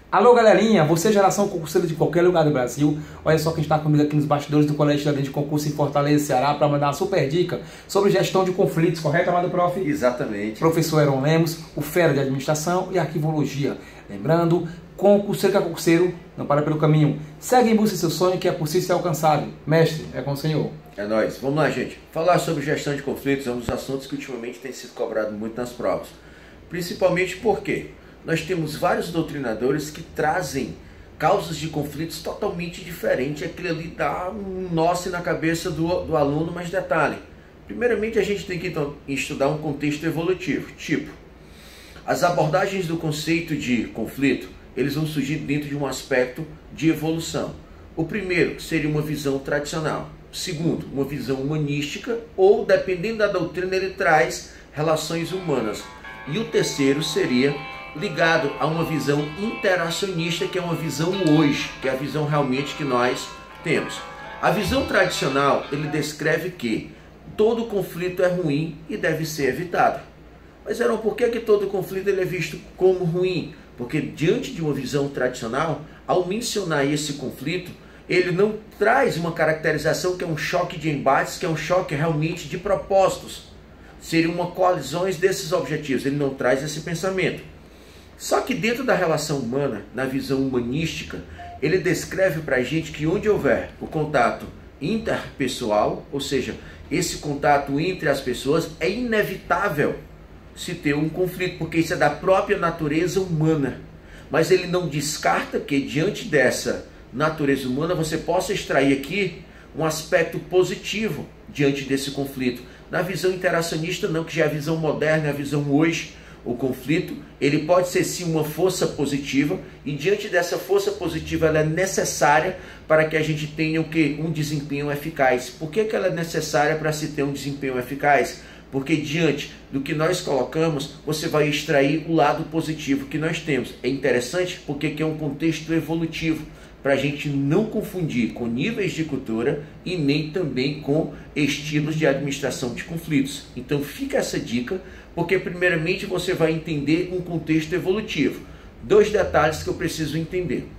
Alô galerinha, você geração concurseira de qualquer lugar do Brasil, olha só quem está comigo aqui nos bastidores do Colégio Estadual de Concurso em Fortaleza, Ceará, para mandar uma super dica sobre gestão de conflitos, correto, amado prof? Exatamente. Professor Heron Lemos, o fera de administração e arquivologia. Lembrando, concurseiro que é concurseiro, não para pelo caminho. Segue em busca do seu sonho que é possível ser alcançado. Mestre, é com o senhor. É nóis. Vamos lá, gente. Falar sobre gestão de conflitos é um dos assuntos que ultimamente tem sido cobrado muito nas provas. Principalmente porque nós temos vários doutrinadores que trazem causas de conflitos totalmente diferentes. Aquilo ali dá um nó na cabeça do aluno, mas detalhe. Primeiramente, a gente tem que então estudar um contexto evolutivo. Tipo, as abordagens do conceito de conflito, eles vão surgir dentro de um aspecto de evolução. O primeiro seria uma visão tradicional. O segundo, uma visão humanística, ou dependendo da doutrina, ele traz relações humanas. E o terceiro seria ligado a uma visão interacionista, que é uma visão hoje, que é a visão realmente que nós temos. A visão tradicional, ele descreve que todo conflito é ruim e deve ser evitado. Mas Heron, por que todo conflito ele é visto como ruim? Porque diante de uma visão tradicional, ao mencionar esse conflito, ele não traz uma caracterização que é um choque de embates, que é um choque realmente de propósitos. Seriam uma colisões desses objetivos, ele não traz esse pensamento. Só que dentro da relação humana, na visão humanística, ele descreve para a gente que onde houver o contato interpessoal, ou seja, esse contato entre as pessoas, é inevitável se ter um conflito, porque isso é da própria natureza humana. Mas ele não descarta que diante dessa natureza humana você possa extrair aqui um aspecto positivo diante desse conflito. Na visão interacionista não, que já é a visão moderna, é a visão hoje. O conflito, ele pode ser sim uma força positiva, e diante dessa força positiva ela é necessária para que a gente tenha o quê? Um desempenho eficaz. Por que ela é necessária para se ter um desempenho eficaz? Porque diante do que nós colocamos, você vai extrair o lado positivo que nós temos. É interessante porque aqui é um contexto evolutivo, para a gente não confundir com níveis de cultura e nem também com estilos de administração de conflitos. Então fica essa dica, porque primeiramente você vai entender um contexto evolutivo. Dois detalhes que eu preciso entender.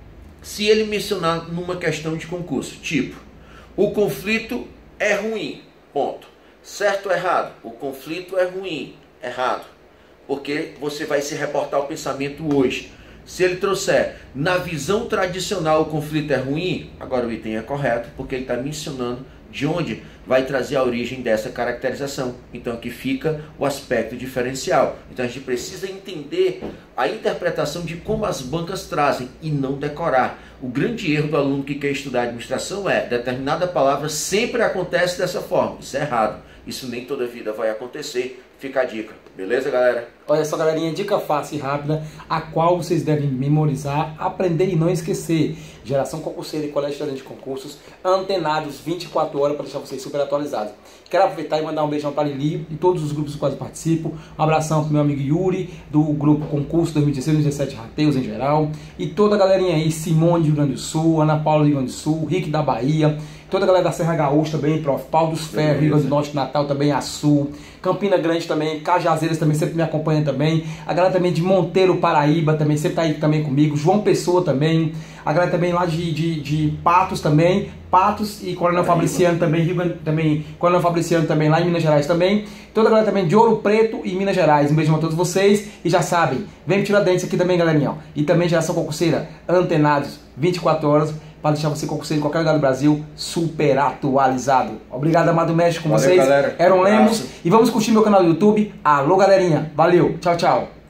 Se ele mencionar numa questão de concurso, tipo, o conflito é ruim, ponto. Certo ou errado? O conflito é ruim, errado. Porque você vai se reportar o pensamento hoje. Se ele trouxer, na visão tradicional o conflito é ruim, agora o item é correto, porque ele está mencionando de onde vai trazer a origem dessa caracterização. Então aqui fica o aspecto diferencial. Então a gente precisa entender a interpretação de como as bancas trazem e não decorar. O grande erro do aluno que quer estudar administração é determinada palavra sempre acontece dessa forma. Isso é errado. Isso nem toda vida vai acontecer. Fica a dica. Beleza, galera? Olha só, galerinha, dica fácil e rápida, a qual vocês devem memorizar, aprender e não esquecer. Geração concurseira e Colégio Estadual de Concursos, antenados 24 horas para deixar vocês super atualizados. Quero aproveitar e mandar um beijão para Lili e todos os grupos dos quais eu participo. Um abração para meu amigo Yuri, do grupo Concurso 2016-2017 Rateus em geral. E toda a galerinha aí, Simone do Rio Grande do Sul, Ana Paula do Rio Grande do Sul, Rick da Bahia, toda a galera da Serra Gaúcha também, Prof. Paulo dos Ferros, Rio Grande do Norte, Natal também, Açu, Campina Grande também, Cajazeiras também sempre me acompanha também, a galera também de Monteiro, Paraíba também sempre tá aí também comigo, João Pessoa também, a galera também lá de Patos também, Patos e Coronel Fabriciano também, Rio Grande também, Coronel Fabriciano também lá em Minas Gerais também, toda a galera também de Ouro Preto e Minas Gerais, um beijo a todos vocês e já sabem, vem Tiradentes aqui também, galerinha, ó. E também Geração Concurseira, antenados 24 horas, para deixar você concurseiro em qualquer lugar do Brasil super atualizado. Obrigado, amado mestre, com Valeu, vocês. Galera. Heron Lemos. E vamos curtir meu canal do YouTube. Alô, galerinha. Valeu. Tchau, tchau.